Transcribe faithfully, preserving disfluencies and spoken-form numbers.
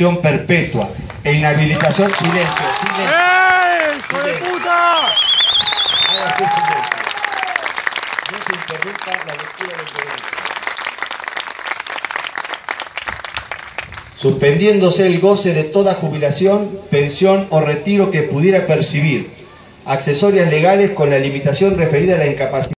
prisión perpetua e inhabilitación. Silencio, silencio. ¡Eh, hijo de puta! Hágase silencio. No se interrumpa la lectura del derecho. Suspendiéndose el goce de toda jubilación, pensión o retiro que pudiera percibir, accesorias legales con la limitación referida a la incapacidad.